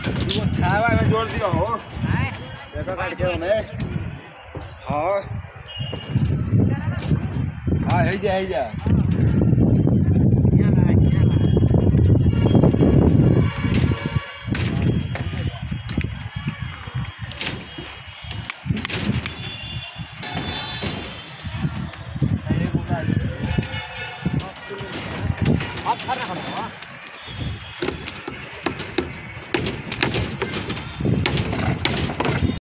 वो छावा में जोड़ दियो हो देखो काट के में हां हां है जा